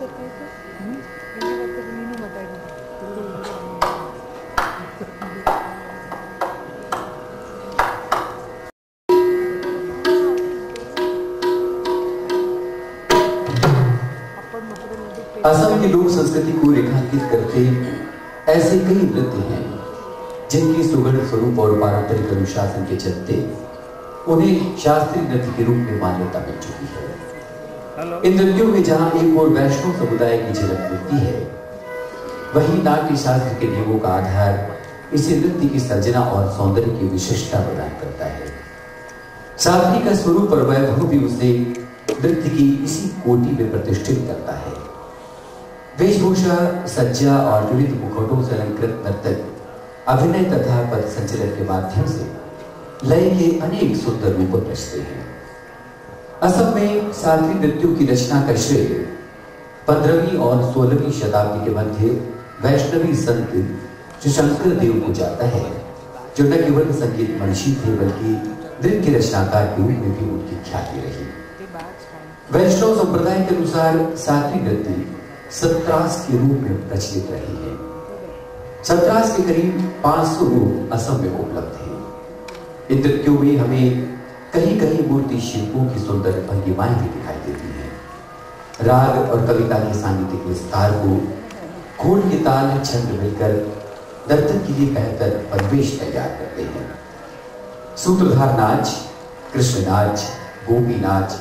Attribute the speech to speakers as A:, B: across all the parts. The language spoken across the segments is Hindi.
A: असम की लोक संस्कृति को रेखांकित करते ऐसे कई नृत्य हैं जिनके सुगढ़ स्वरूप और पारंपरिक अनुशासन के चलते उन्हें शास्त्रीय नृत्य के रूप में मान्यता मिल चुकी है। इन नृत्यों में जहां एक और वैष्णव समुदाय की झलक मिलती है, वहीं नाट्य शास्त्र के नियमों का आधार इसे नृत्य की सर्जना और सौंदर्य की विशिष्टता प्रदान करता है। सादगी का स्वरूप और वैभव भी उसे नृत्य की इसी कोटि में प्रतिष्ठित करता है। वेशभूषा, सज्जा और विविध मुखौटों से अलंकृत नर्तक अभिनय तथा पद संचलन के माध्यम से लय के अनेक सुंदर रूप रचते हैं। असम में शास्त्रीय नृत्यों की रचना का श्रेय 15वीं और 16वीं शताब्दी के मध्य वैष्णवी संत श्री शंकर देव को जाता है, जो न केवल संगीत मंशी थे बल्कि नृत्य रचनाकार के रूप में भी उनकी ख्याति रही। वैष्णव संप्रदाय के अनुसार शास्त्रीय नृत्य सत्रास के रूप में प्रचलित रही है। सत्रास के करीब 500 रूप असम में उपलब्ध हैं। इन नृत्यों में हमें कहीं कहीं मूर्ति शिल्पों की सुंदर भंगिमाएं भी दिखाई देती हैं। राग और कविता के सांगीतिक विस्तार को खोल के ताल छंद मिलकर नर्तन के लिए बेहतर परिवेश तैयार करते हैं। सूत्रधार नाच, कृष्ण नाच, गोपी नाच,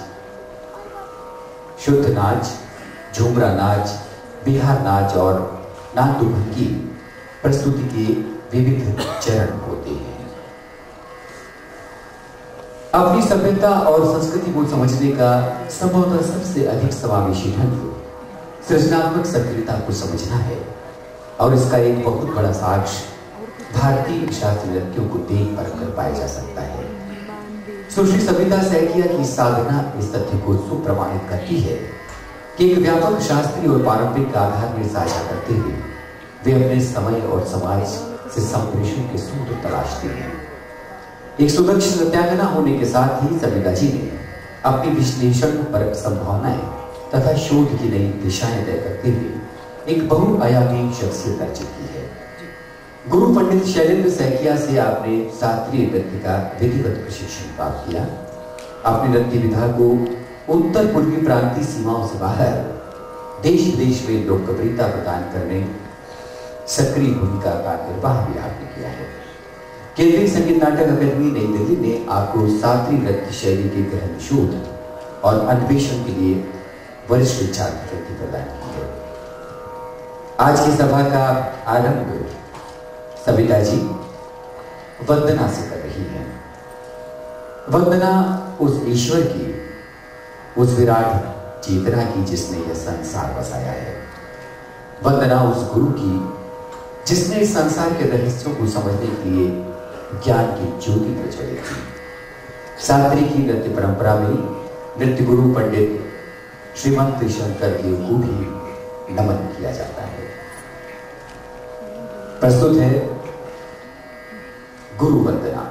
A: शुद्ध नाच, झूमरा नाच, बिहार नाच और नाट्यभंगी प्रस्तुति के विविध चरण होते हैं। अपनी सभ्यता और संस्कृति को समझने का संभवतः सबसे अधिक समावेशी ढंग सृजनात्मक सक्रियता को समझना है, और इसका एक बहुत बड़ा साक्ष्य भारतीय शास्त्रीय नृत्यों को देख परख पाया जा सकता है। सुश्री सविता सैकिया की साधना इस तथ्य को सुप्रमाणित करती है कि एक व्यापक शास्त्रीय और पारंपरिक आधार में साझा करते हुए वे अपने समय और समाज से संप्रेषण के सूत्र तलाशते हैं। एक सुदक्ष नृत्यांगना होने के साथ ही सविता जी ने अपनी विश्लेषण परक संभावनाएं तथा शोध की नई दिशाएं तय करते हुए एक बहुआयामी शख्सियत अर्जित की है। गुरु पंडित शैलेंद्र सैकिया से आपने शास्त्रीय नृत्य का विधिवत प्रशिक्षण प्राप्त किया। अपने नृत्य विधा को उत्तर पूर्वी प्रांतीय सीमाओं से बाहर देश विदेश में लोकप्रियता प्रदान करने सक्रिय भूमिका का निर्वाह भी आपने किया है। केंद्रीय संगीत नाटक अकादमी नई दिल्ली ने आपको शास्त्रीय नृत्य शैली के गहन शोध और अन्वेषण के लिए वरिष्ठ छात्रवृत्ति प्रदान की है। आज की सभा का आरंभ सविता जी वंदना से कर रही हैं। वंदना उस ईश्वर की, उस विराट चेतना की जिसने यह संसार बसाया है। वंदना उस गुरु की जिसने इस संसार के रहस्यों को समझने के लिए ज्ञान की ज्योति प्रज्वलित की। शास्त्रीय की नृत्य परंपरा में नृत्य गुरु पंडित श्रीमंत शंकर देव को भी नमन किया जाता है। प्रस्तुत है गुरु वंदना।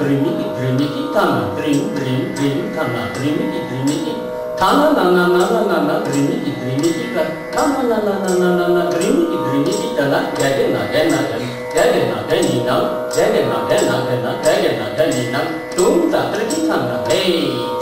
B: Drimiki, Drimiki, Tana, Dream, Dream, Dream, Tana, Drimiki, Drimiki, Tana, Nana, Nana, Nana, Drimiki, Drimiki, Tana, Nana, Nana, Nana, Drimiki, Drimiki, Tana, Gagana, Gana, Gagana, Ganina, Gagana, Gana, Gana, Gagana, Ganina, Tumta, Trikitana, hey.